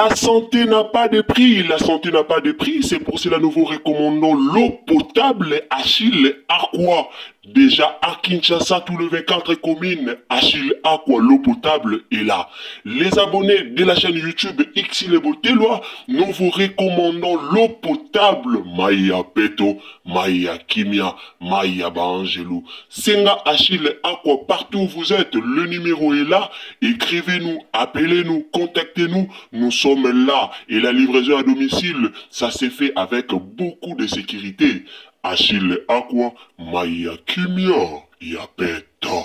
La santé n'a pas de prix, la santé n'a pas de prix, c'est pour cela nous vous recommandons l'eau potable Achille Aqua. Déjà à Kinshasa, tous les 24 communes, Achille Aqua, l'eau potable est là. Les abonnés de la chaîne YouTube Xile Botelwa, nous vous recommandons l'eau potable Maya Peto, Maya Kimia, Maya Bangelou. Senga Achille Aqua, partout où vous êtes, le numéro est là. Écrivez-nous, appelez-nous, contactez-nous. Nous sommes là. Et la livraison à domicile, ça s'est fait avec beaucoup de sécurité. Achille Aqua, Maya Kimia, Yapeto.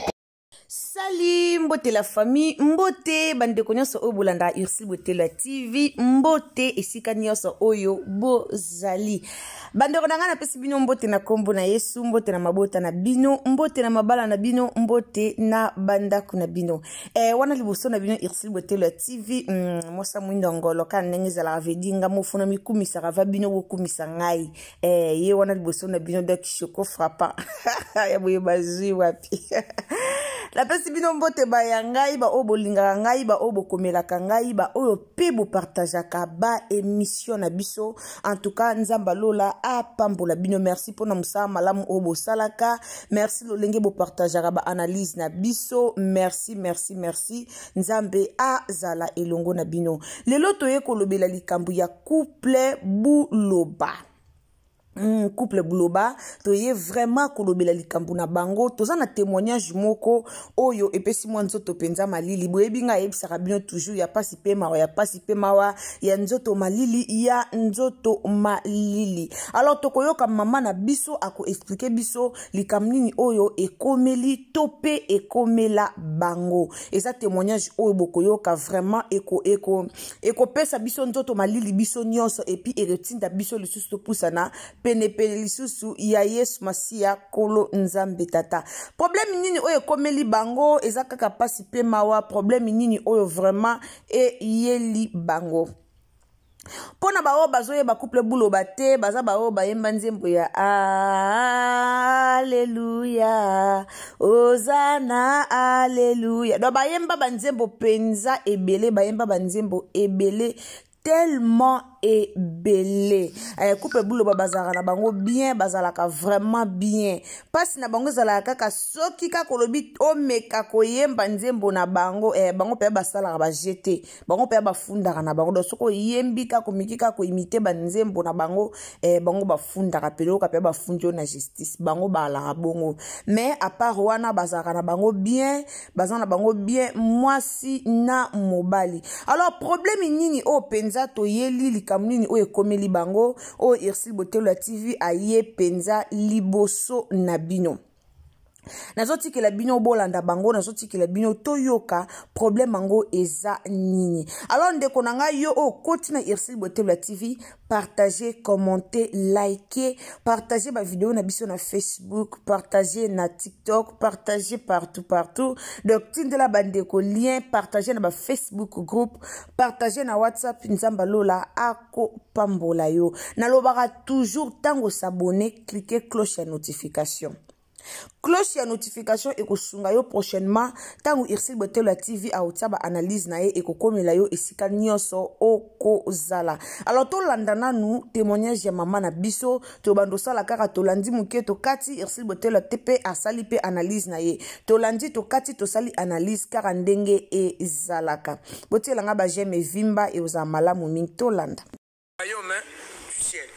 Salut mbote la famille, mbote bandeko nyonso oyo bolanda Ursule Botelwa TV, mbote esika nyonso oyo bozali. Bandeko na nga napesi bino mbote na kombo na Yesu, mbote na mabota na bino, mbote na mabala na bino, mbote na bandako na bino. Wana liboso na bino Ursule Botelwa TV, mosa mwindo ngolo kana ndenge ezalaka vedinga mofuna mikumisaka va bino bokumisa ngai. Ye wana liboso na bino dak shoko frappa. Ya boye bazui wapi. La pesi bino mbote ba ya ngai ba obo lingaka ngai ba obo komelaka ngai ba oyo pe bo partageaka ba émission na biso. En tout cas nzamba lola a pambola bino, merci pona musala malamu obo salaka, merci lolenge bo partageaka ba analyse na biso, merci nzambe a zala elongo na bino. Lelo toye kolobela likambu ya couple Buloba. Couple Buloba toye vraiment kolobela likambu na bango, toza na témoignage moko oyo epesi mwa nzoto penza malili boyebi nga yebisaka bino toujours ya pasi pe mawa ya nzoto malili ya nzoto malili. Alors tokoyoka mama na biso ako expliquer biso likambu nini oyo ekomeli tope ekomela bango. Eza témoignage oyo bokoyoka vraiment eko pesa biso nzoto malili biso nyonso epi eretinda biso lisusu topusana pene lisusu ya Yesu Masia kolo nzambe tata. Problème nini oyo komeli bango eza kaka pasi pe mawa, problème nini oyo vraiment yeli bango. Pona bao bazoye ba couple Buloba te, baza bao bayemba nzembo ya Alléluia, Hosanna, Alléluia. Do bayemba banzembo penza ebele, bayemba banzembo ebele tellement ebele. Couple Buloba bazala na bango bien, bazalaka vraiment bien. Pasi na bango zalaka kaka soki ka kolobi omeka koyemba nzembo na bango, bango pe basala ba jeter, bango pe bafundaka na bango. Do soko yembi ka komiki ka ko imiter ba nzembo na bango, bango bafundaka pelo ka pe bafundio na justice, bango bala bongo. Mais à part wana bazalaka na bango bien, bazana na bango bien mwasi na mobali. Alors problème nini o penza to yeli likamnini o ekomeli bango o Ursule Botelwa TV aye penza liboso na bino. Nazoti ke la bino bolanda bango, nazoti ke la bino toyoka problème mango eza nini. Alors ndeko nanga yo o kotina Ursule Botelwa TV, partagez, commentez, likez, partagez ma vidéo na biso na Facebook, partagez na TikTok, partagez partout. Donc tindela bandeko lien, partagez na ba Facebook group, partagez na WhatsApp nzamba lola ako pambola yo. Nalobaka toujours tango s'abonner, cliquez cloche à notification. Cloche ya notification ekosunga yo prochainement tangu Ursule Botelwa TV a otaba analyse na ye ekokomela yo esika nyonso okozala. Alors to landana nu témoignage ya mama na biso to bando sala kaka to landi muke to kati Ursule Botelwa TP asali pe analyse na ye. To landi to kati to sali analyse kaka ndenge ezalaka. Botelwa nga ba j'aime vimba e oza malamu mingi to landa. Royaume du ciel.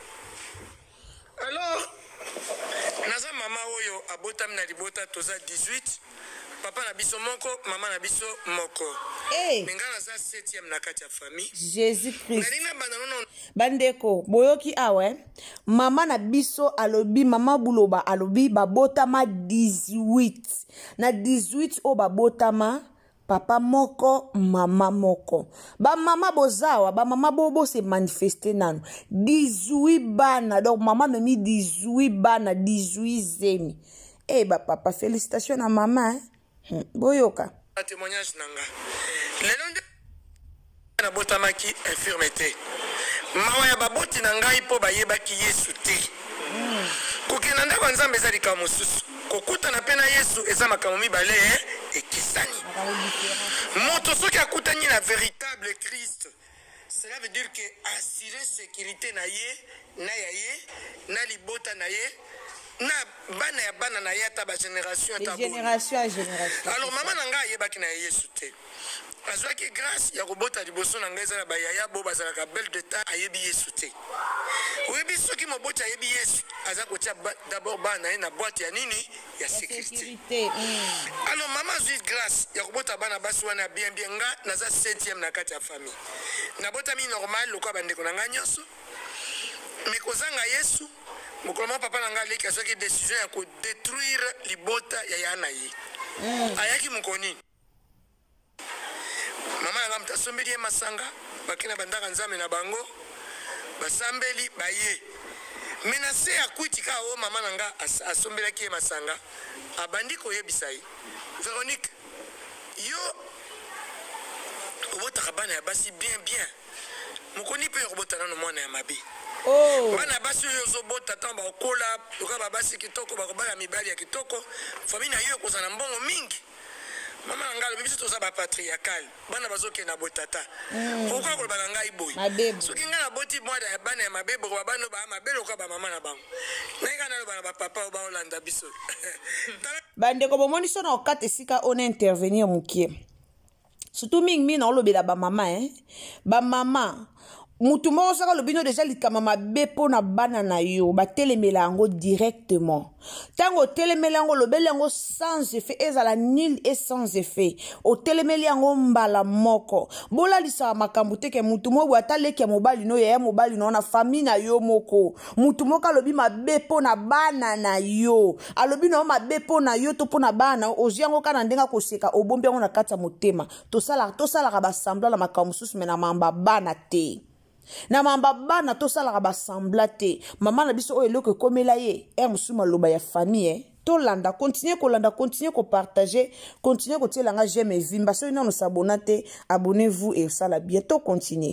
Alors naza mama oyo abotam na libota toza 18, papa na biso moko, mama na biso moko. Menga naza 7e na kati ya famille. Jésus Christ. Bandeko, boyoki awe, mama na biso alobi, mama Buloba alobi babotama 18. Na 18 o babotama papa moko, mama moko. Ba mama bozawa, ba mama bobo se manifester nanu. 18 bana, donc mama me mi 18 bana, 18 zemi. Ba papa, félicitations à maman. Boyoka. Témoignage nanga. Lelo na botamaki infirmité. Mawa ya baboti na ngai po bayebaki Yesu te. Kokena ndako nzambe ezali ka mosusu. Kokuta na pena Yesu eza makambo mibale ekisani. Moto soki akutani na véritable Christ, cela veut dire que assurer sécurité na ye na ya ye na libota na ye na bana ya bana na ye ata génération ata génération à génération. Alors maman na nga yebaki na Yesu te azwaki grâce ya kobota liboso na ngai ezala bayaya bo bazalaka belle de temps ayebi Yesu te oyebi soki moboti ayebi Yesu aza kotia d'abord bana ye na boîte ya nini ya sécurité. Alors maman azwi grâce ya kobota bana basi wana bien bien nga naza 7e na kati ya famille nabotami normal lokola bandeko na ngai nyonso mais kozanga Yesu mokolo moko papa na ngai aleki azwaki décision ya kodétruire libota ya ya na ye ayaki mokoni mama na ngai moto asombeli ye masanga bakina bandaka nzambe na bango basambeli baye me na se akuitika o mama na ngai asombelaki ye masanga abandi koyebisa ye Véronique yo obotaka bana ya basi bien bien mokoni mpe okobota nano mwana ya mabe bana basi oyo ozobota ntango bakola oka babasi kitoko bakobala mibali ya kitoko famille na yo ekozala na mbongo mingi mama na ngai alobi biso toza bapatriarcal bana bazokende na botata pourkui koloba na ngai boye soki ngai naboti bana ya mabe bokoba bano baa mabe lokola bamama na bango ngai ngai naloba na bapapa oyo baolanda biso bandeko bomoni so na okata esika ona intervenir mokie surtout mingi na olobela bamama bamama mutu moko saka lobino deja likama mabe mpo na bana na yo batelemela yango directement ntango otelemeli yango lobeli yango sans effet ezala nul et sans effet otelemeli yango mbala moko bolalisaka makambo te ke mutu moko ata leki ya mobali no yaya mobali no na famille na yo moko mutu moko alobi mabe mpo na bana na yo alobi na yo mabe mpo na yo to mpo na bana ozwi yango kaka na ndenge akoseka obombi yango na kati ya motema tosalaka basambla na makambo mosusu me na mamba bana te na mamba bana tosalaka basambla te mama na biso oyo eloko ekomela ye mosusu maloba ya famille tolanda continue kolanda continue kopartager continue kotielanga j'aime vimba soki nano sabona te abonnez-vous et osala bien to continue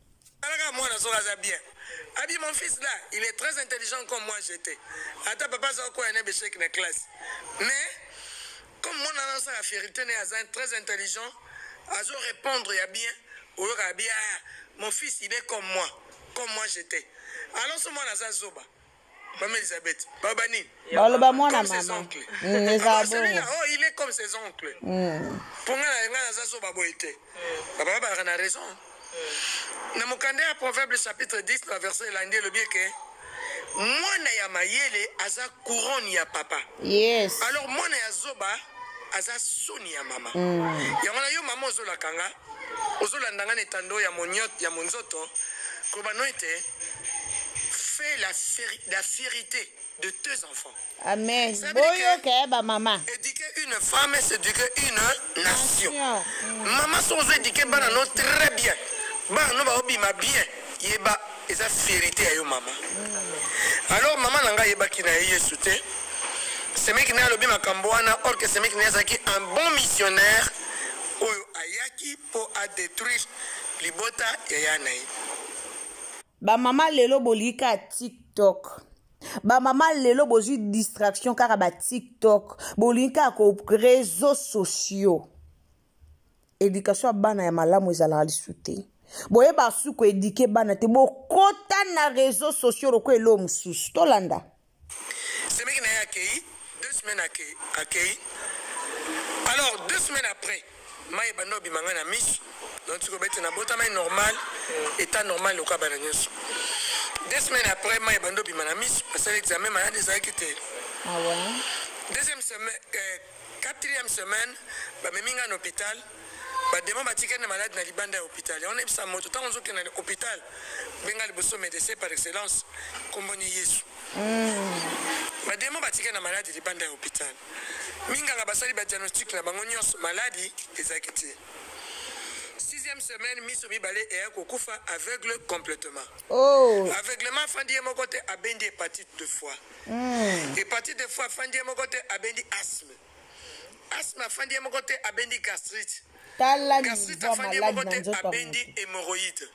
Abi, mon fils là, il est très intelligent comme moi j'étais. Attends, papa, ça quoi, il y a des chèques de classe. Mais, comme mon annonce la vérité, il est très intelligent, à répondre, il y a bien, ou il y a bien, mon fils, il est comme moi j'étais. Alors, ce moment là, Zoba. Maman Elisabeth, Babani. Comme ses oncles. Celui-là, oh, il est comme ses oncles. Pour moi, il y a Zoba Boïté. Papa, il a raison. Dans mon candidat Proverbe chapitre 10, verset lundi, le bien que moi ya mayele aza couronne ya papa. Yes. Alors moi ya zoba aza soni ya mama. Yango yo mama ozola kanga, ozola ndanga netando ya monyot ya monzoto, ko banoite fais la vérité de tes enfants. Amen. Boyo ke ba mama. Éduquer une femme, c'est éduquer une nation. Maman sont éduqués bana no très bien. Bah non bah obi ma bien yeba eza vérité ayo mama. Alors maman nanga yeba ki na Yesu te. C'est mec na lobi makambo wana or que c'est mec na zaki un bon missionnaire oyo ayaki pour a détruire libota ya yanayi. Ba mama lelo bolika TikTok. Ba mama lelo bozui distraction kaka ba TikTok. Bolika ko réseaux sociaux. Éducation à bana ya malamu ezala lisute. Boye ba suko éduquer bana te bo kota na réseaux sociaux roko elo mususu tolanda. C'est mec na accueilli 2 semaines accueilli. Alors 2 semaines après, maï bano bimanga na miss. Donc tu peux na bota maï normal, état normal au kabana nyos. 2 semaines après, maï bano bimanga miss parce que l'examen m'a des acquittés. Ah ouais. Deuxième semaine, 4e semaine, ba meminga en hôpital. Ba demo batika na malade na libanda ya hôpital. On est sa moto tant que na hôpital. Benga le bosso médecin par excellence komboni Yesu. Ba demo batika na malade libanda ya hôpital. Minga nga basali ba diagnostic na bango nyos maladie ezakiti. 6e semaine miso mibale et kokufa aveugle complètement. Oh. Aveuglement fandi mon côté abendi hépatite de foie. Hépatite de foie fandi mon côté abendi asthme. Asthme fandi mon côté abendi gastrite. Gastrite fandi mon côté abendi hémorroïde.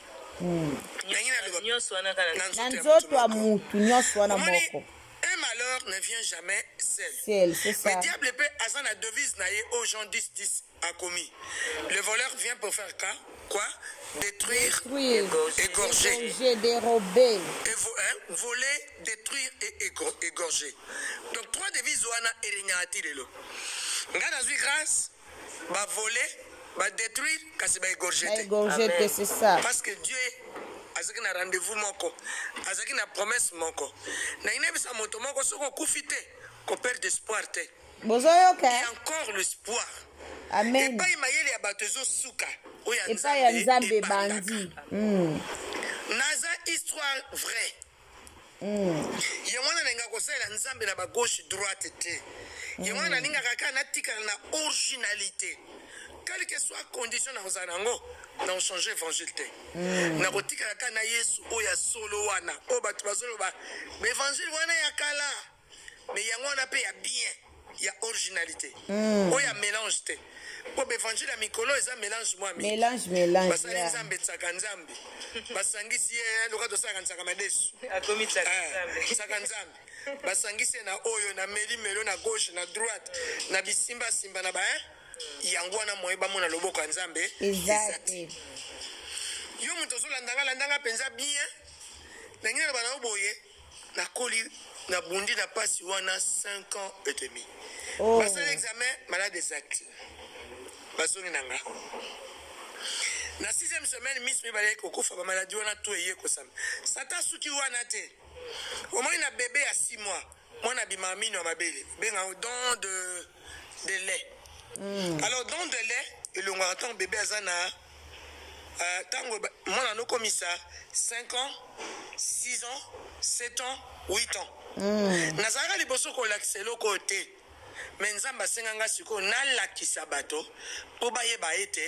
Un malheur ne vient jamais seul. C'est ça. Le diable peut avoir la devise naïe aux gens 10-10 a commis. Le voleur vient pour faire cas. Quoi? Détruire, égorger, dérober. Voler, détruire et égorger. Donc, 3 devises wana erignati lelo. Nga nazui grâce, va voler, va détruire, kasi va égorger. Égorger, c'est ça. Parce que Dieu azaki na rendez-vous moko, azaki na promesse moko. Na inebisa moto moko soko kufite, ko perdre espoir te. Bozoyoka. Il y a encore l'espoir. Amen. Et pas imayele ya batezo suka. Et pas ya nzambe bandi. Naza histoire vraie. Yamwana nenga kosela nzambe na ba gauche droite te. Yamwana ninga kaka na tika na originalité. Quelle que soit condition na ozanango, na changer évangile te. Na kotika kaka na Yesu oya solo wana. O batu bazolo ba évangile wana ya kala. Mais yangona pe ya bien. Il y a originalité. Il y a mélange. Pour l'évangile à Mikolo, il y a mélange. Mélange. Basali nzambe tsaka nzambe. Basangisi le roi de Sakantsaka Madesu. Akomi tsaka nzambe. Basangisi na oyo na meli melo na gauche na droite na bisimba simba na ba yangwana moyeba mona loboko nzambe. Exact. Yo muto zo landanga penza bien. Na ngina bana oboye na koli na bundi na pasi wana 5 ans et demi. Passé l'examen, malade exact. Basoni nanga. Na 6e semaine, Miss Mibale kokufa ba maladie wana tout eye kosam. Sata suki wana te. Au moins na bébé à 6 mois. Moi na bimamino na mabele. Benga don de lait. Alors don de lait, et le ngwaton bébé azana tango mona no komisa 5 ans, 6 ans, 7 ans, 8 ans. Nazara liboso ko lakselo côté. Mais nzamba senganga siko na lakisa bato po bayeba ete.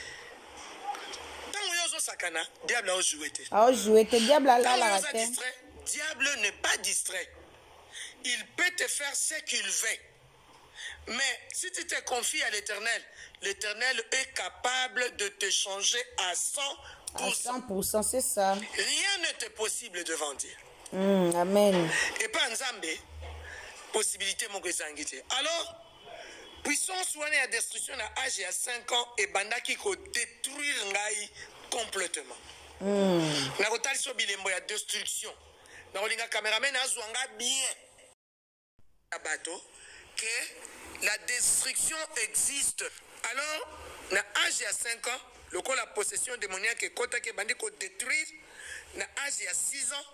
Tango yozo sakana, diable a joué te. A joué te diable a la te. Diable n'est pas distrait. Il peut te faire ce qu'il veut. Mais si tu te confies à l'Éternel, l'Éternel est capable de te changer à 100%. À 100%, c'est ça. Rien n'est possible devant Dieu. Amen. Et pas Nzambe, possibilité mon gesangité. Alors, puissance ou à destruction à âge à 5 ans et banda qui ko détruire ngai complètement. Na kotali so bilembo ya destruction. Na olinga cameraman azwanga bien. Abato que la destruction existe. Alors, na âge à 5 ans, le coup la possession démoniaque et kota ke bandi ko détruire na âge à 6 ans.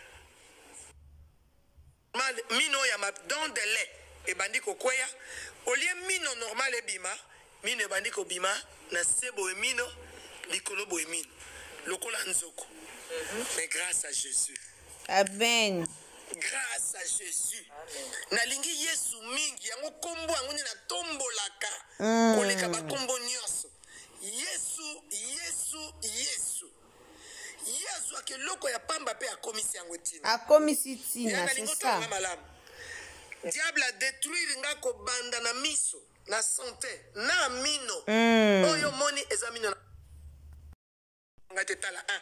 Mino ya don de lait et bandi ko kwea au lieu mino normal e bima mino bandi ko bima na sebo e mino likolo bo e mino lokola nzoko. Mais grâce à Jésus. Amen. Grâce à Jésus. Nalingi Yesu mingi yango kombo yango ni na tombolaka. Koleka ba kombo nyonso. Yesu. Yesu ake loko ya pamba pe akomisi yango tina. Akomisi tina, c'est ça. Diable a détruit ngako banda na miso, na santé, na mino. Oyo moni ezamino na ngate tala 1.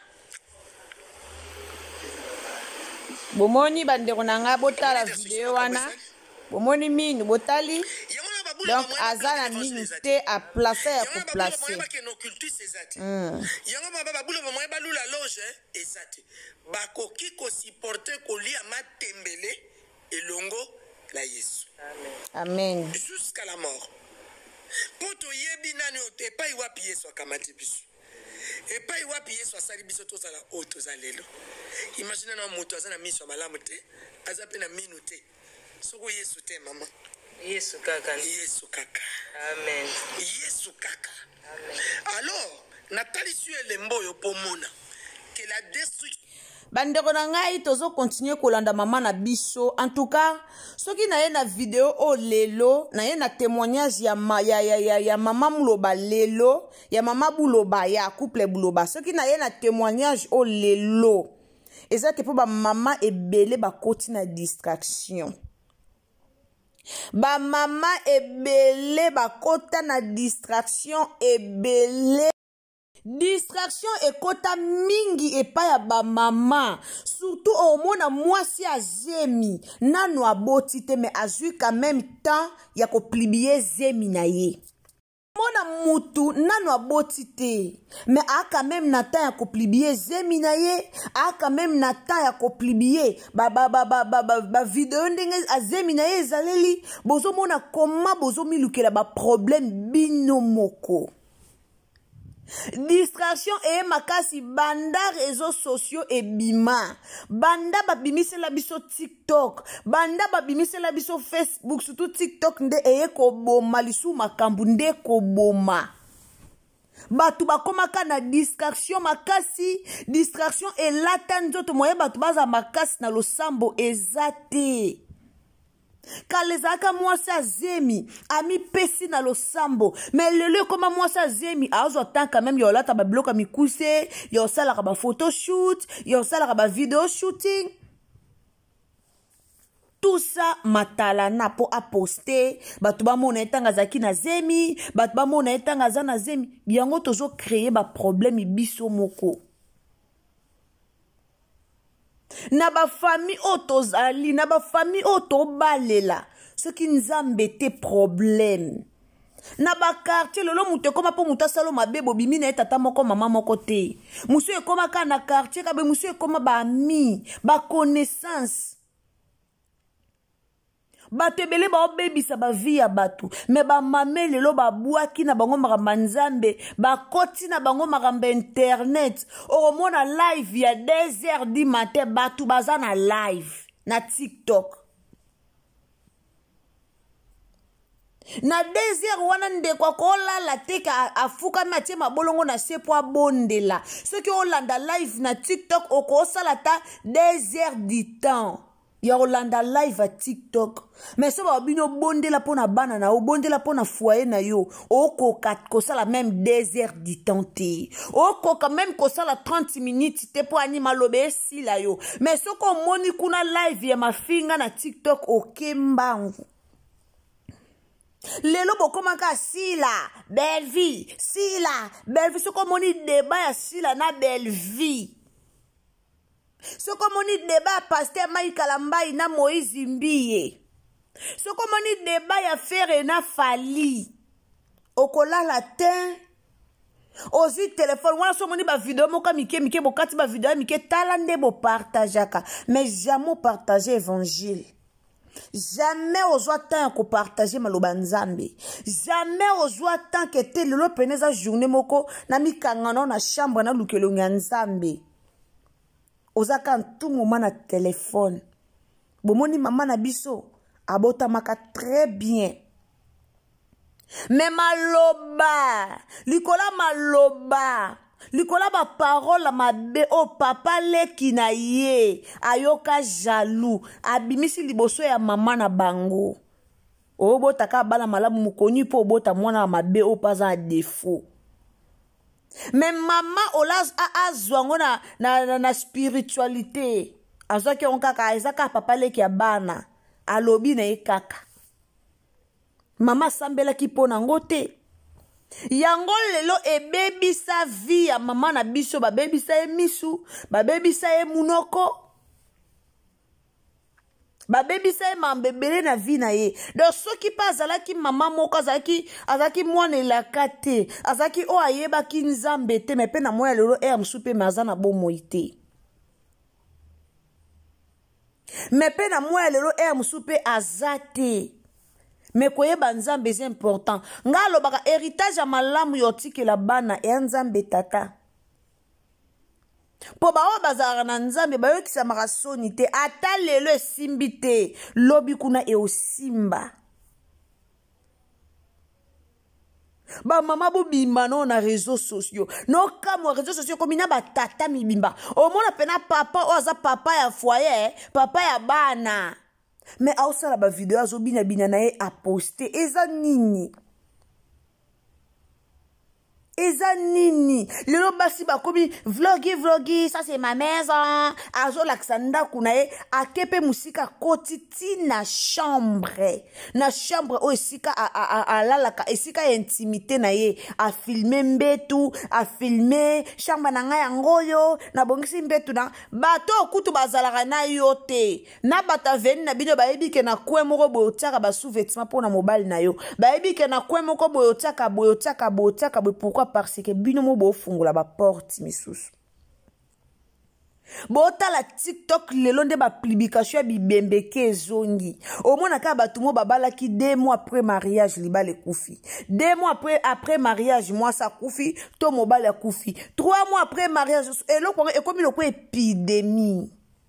Bomoni bandeko nanga botala video wana. Bomoni mino botali. Donc azana minu te a placer ya ko placer. Yango baba bulo moye balula loge ezati. Bakoki ko supporter ko lia matembele elongo la Yesu. Amen. Jusqu'à la mort. Poto yebi nani ote pa iwapi Yesu akamati biso. Et pas iwapi Yesu asali biso to sala oto zalelo. Imagine na moto azana miso malamu te, azape na minu te. Soko Yesu te mama. Yesu kaka. Yesu kaka. Amen. Yesu kaka. Amen. Alors, Nathalie suele mboyo pomona que la destruction bandeko na ngai tozo continuer kolanda mama na biso. En tout cas, soki na ye na video o lelo, na ye na témoignage ya mama muloba lelo, ya mama buloba ya couple buloba. Soki na ye na témoignage o lelo, eza te po ba mama ebele ba koti na distraction. Ba mama ebele ba kota na distraction ebele. Distraction ekota mingi epa ya ba mama. Surtout au mona mwasi azemi. Nano aboti te mais azui quand même temps ya ko plibier zemi na ye. Mona mutu nano aboti te. Mais a quand même na temps ya koplibie zemi na ye. A quand même na temps ya koplibie. Ba video ndenge a zemi na ye ezaleli. Bozo mona koma bozo milukela ba problème bino moko. Distraction et makasi banda réseaux sociaux et bima. Banda babimise la biso TikTok. Banda babimise la biso Facebook. Surtout TikTok nde eye koboma lisu makambu nde koboma. Batu bakomaka na distraction makasi. Distraction et lata nzoto moye batu baza makasi na losambo ezate. Kalezaka mwasi azemi ami pesi na losambo mais lelo koma mwasi azemi azo tant quand même yolata ba bloka mikuse yo sala ba photo shoot yo sala ba video shooting tout ça matala na po a poster batu ba mona etanga zaki na zemi batu ba mona etanga za na zemi biango tozo créer ba problème biso moko. Na ba famille otozali, na ba famille otobalela. Ce qui nous a embêté problème. Na ba quartier lolo mute koma po muta salo mabebo bimi na tata moko mama moko te. Musu e koma ka na quartier ka be musu e koma ba ami, ba connaissance. Batebele ba obebisa ba vie ya batu me ba mamele lo ba buaki na bango makamba nzambe ba koti na bango makamba internet oromona live ya 2h du matin batu baza na live na TikTok na 2h wana ndeko kola la teka afuka matie mabolongo na sepo abondela soki olanda live na TikTok okosala ta 2h du temps. Ya Rolanda live à TikTok. Mais ça va bino bonde la pona banana ou bonde la pona foyer na yo. Oko kat ko ça la même 2h du temps te. Oko quand même ko ça la 30 minutes te po anima lobe si la yo. Mais ce ko moni kuna live ya mafinga na TikTok okembangu. Lelo bokomaka sila belle vie sila belle vie ce ko moni débat ya sila na belle vie. Ce comme on dit débat pasteur Maï Kalambaï na Moïse Mbiye. Ce comme on dit débat ya faire na fali. Okola latin. Ozi téléphone wana so moni ba vidéo moka mike bokati ba vidéo mike talande bo partageaka mais jamais partager évangile. Jamais ozoa tant ko partager maloba nzambe. Jamais ozoa tant que te lelo peneza journée moko na mikangano na chambre na lukelo nzambe. Ozaka tout moment na téléphone. Bomoni maman na biso abota maka très bien. Mais maloba, likola maloba, likola ba parole mabe o papa leki na ye, ayoka jaloux, abimisi liboso ya maman na bango. Obota ka bala malamu mukoni po obota mwana mabe o paza défaut. Mais maman olas a azwango na spiritualité. Azwa ki onkaka ezaka papa leki ya bana. Alobi na ekaka. Mama sambela ki pona ngote. Yango lelo ebebi sa vie ya mama na biso ba bebi sa e misu, ba bebi sa e munoko. Ba bebi sa e mambebele na vie na ye. Donc soki pa azalaki mama moko azalaki mwana elaka te, azalaki o ayebaki nzambe te me pe na moya lelo musu pe maza na bomoi te. Me pe na moya lelo musu pe azate. Me koyeba nzambe c'est important. Nga lobaka héritage ya malamu yotiki la bana e nzambe tata. Po bawa bazara na nzambe bayo kisa makasoni te ata lelo esimbi te lobi kuna e osimba. Ba mama bo bimba no na réseaux sociaux. No kamo réseaux sociaux komina ba tata mi bimba. O mona pena papa oza papa ya foyer, papa ya bana. Mais aosala ba video azo bina na ye a poster eza nini. eza nini lelo basi bakomi vlogi ça c'est ma maison azolakisa ndako na ye akepe musika koti ti na chambre oyo esika alalaka esika ya intimité na ye afilme mbetu afilme chambre na ngai yango oyo nabongisi mbetu na bato okutu bazalaka na yo te na bato aveni na bino bayebi ke na kwe moko boye otiaka basous-vêtement mpo na mobali na yo bayebi ke na kwe moko boye otiaka boye pourquoi parce que bino mo bo fungola ba porte misusu bota la TikTok lelo nde ba publication ya bibembeke zongi omona ka batu mo babala ki 2 mois après mariage libale kufi 2 mois après mariage moi ça kufi to mobile kufi 3 mois après mariage eloko ekomi loko épidémie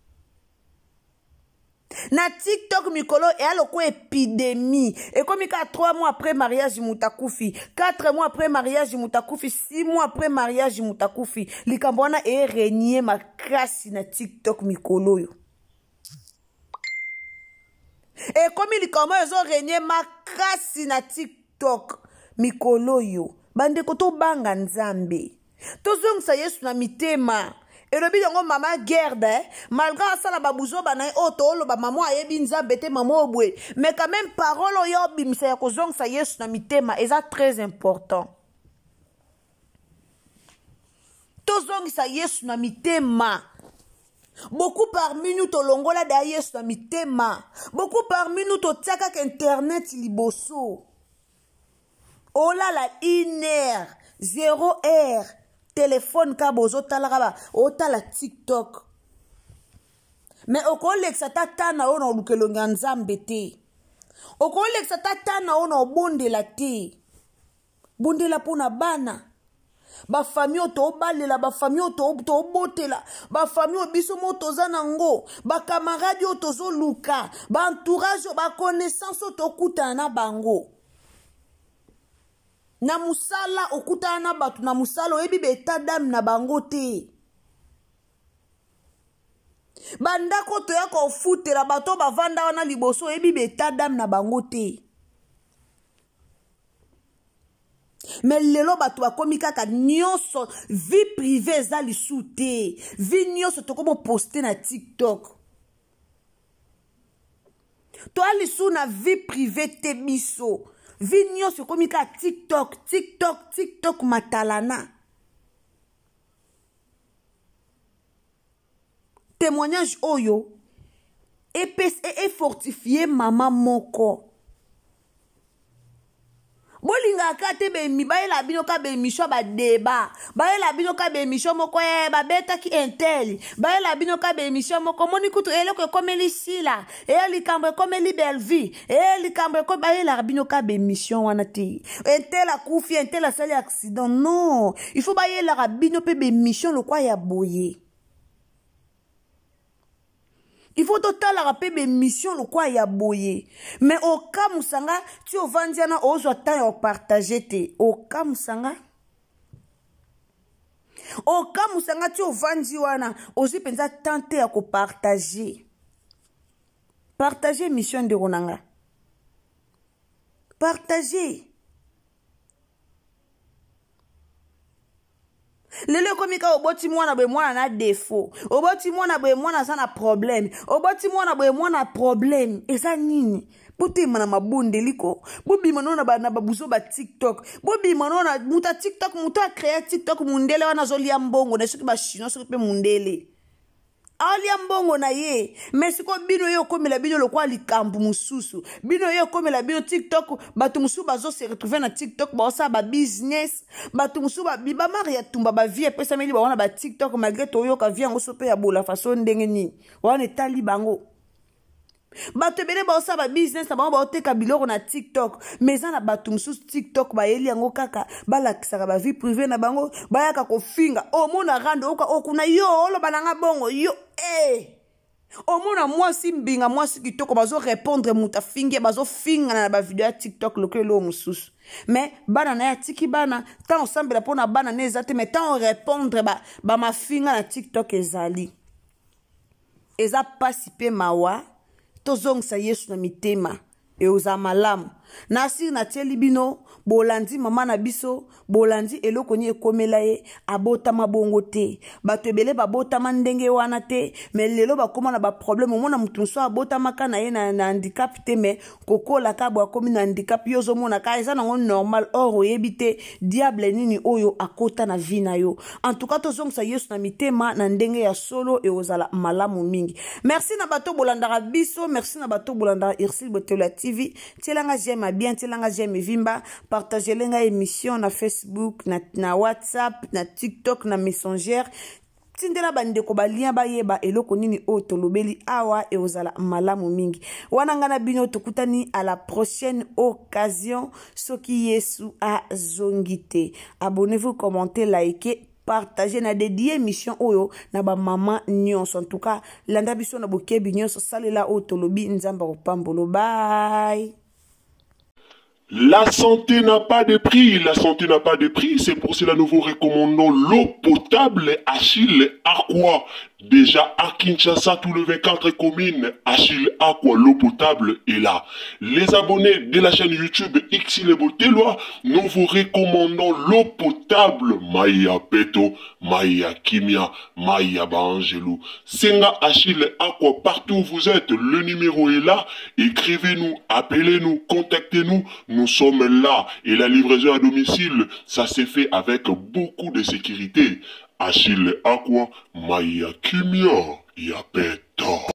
na TikTok mikolo et aloko épidémie et comme il y a 3 mois après mariage mutakufi 4 mois après mariage mutakufi 6 mois après mariage mutakufi likambona e régner makasi na TikTok mikolo yo et comme il kama ezo régner makasi na TikTok mikolo yo bande koto banga nzambe tozongisa Yesu na mitema et le bidongo mama guerre malgré ça la babouzo banaye otolo ba maman ayebi nzambe te maman obwe mais quand même parole yo bimisa ya kozongisa Yesu na mitema eza très important tozongisa Yesu na mitema beaucoup parmi nous tolongola da Yesu na mitema beaucoup parmi nous totiaka ka internet liboso oh là la 1 heure 0 heure téléphone ka bozo talaka otala TikTok mais okolekisa tata na ona olukelonga nzambe te okolekisa tata na ona obondela te bondela pona bana ba famille to balela ba famille to botela ba famille biso mo toza nango ba camarade tozo luka ba entourage ba connaissance to kutana na bango na musala okutana na batu na musala oyebi beta dame na bango te bandako toya kofutela bato bavanda wana liboso oyebi beta dame na bango te mais lelo bato bakomi kaka nyonso vie privée eza lisu te vie nyonso tokomo poste na TikTok toa lisu na vie privée te biso vie nyonso komi ka TikTok matalana témoignage oyo et fortifier maman moko bolinga kate be mi bayela bino ka be misho ba débat bayela bino ka be misho moko ba beta ki intel bayela bino ka be misho moko moni kutu eloko komeli sila eli kambre komeli belvi eli kambre ko bayela bino ka be mission wana te intel a kufi intel a sali accident non il faut bayela bino pe be mission lo kwa ya boye il faut total rappeler mes missions le quoi ya boye mais au cas musanga tu au vandiana ozo temps partager te au cas musanga tu au vandi wana ozi penza tenter à ko partager mission de ronanga partager lelo komika oboti mwana be mwana na défaut oboti mwana be mwana sana problème oboti mwana be mwana problème eza nini bote mana mabonde liko bobi manona ba na babuzo ba TikTok bobi manona muta TikTok muta créer TikTok mundele wana zolia mbongo na soki ba chino soki pe mundele alia mbongo na ye mais siko bino yo komela bino lokwa likambu mususu bino yo komela bino TikTok batu musu bazo se retrouver na TikTok ba osa ba business batu musu ba biba maria tumba ba vie pesa meli ba wana ba TikTok malgré to yo ka vie ngo sope ya bola façon ndenge ni wana etali bango bato bele ba osa ba business ba oteka biloko na TikTok mais na batu musu TikTok ba yeli yango kaka balakisaka ba vie privée na bango bayaka kofinga omona rando oka okuna yo olo bananga bongo yo omona mwasi mbinga mwasi kitoko bazo répondre muta finge bazo finga na ba video ya TikTok lokelo mususu mais bana na ya tiki bana tant ensemble pona bana nezate mais tant répondre ba mafinga na TikTok ezali eza pasipe mawa tozongisa Yesu na mitema e oza malamu Nasir na tieli bino bolandi mama na biso bolandi eloko ni ekomela ye abotama bongo te bato ebele babotama ndenge wana te mais lelo bakoma na ba problème omona mutu nso abotama ka na ye na handicap te mais kokola ka bo akomi na handicap yo zomona ka eza nango normal or oyebi te diable nini oyo akota na vie na yo. En tout cas tozongisa Yesu na mitema na ndenge ya solo e ozala malamu mingi. Merci na bato bolandaka biso, merci na bato bolandaka Ursule Botelwa TV. Tielanga j'aime bien, tielanga j'aime vimba, partagez lenga émission na Facebook, na WhatsApp, na TikTok, na Messenger. Tindela bandeko balia bayeba eloko nini o tolobeli awa e ozala malamu mingi. Wanangana bino tokutani à la prochaine occasion. Soki Yesu a zongite. Abonnez-vous, commentez, likez, partagez na dédié émission oyo na ba maman nyonso. En tout cas, landa biso na bokebi nyonso salela o tolobi nzamba kopambolo. Bye. La santé n'a pas de prix, la santé n'a pas de prix, c'est pour cela nous vous recommandons l'eau potable Achille Aqua. Déjà à Kinshasa, tout le 24 communes, Achille Aqua, l'eau potable est là. Les abonnés de la chaîne YouTube Ursule Botelwa, nous vous recommandons l'eau potable Maya Peto, Maya Kimia, Maya Bangelou. Senga Achille Aqua, partout où vous êtes, le numéro est là. Écrivez-nous, appelez-nous, contactez-nous. Nous sommes là et la livraison à domicile, ça s'est fait avec beaucoup de sécurité. Achille Aqua, Maya Kimia, Yapeto.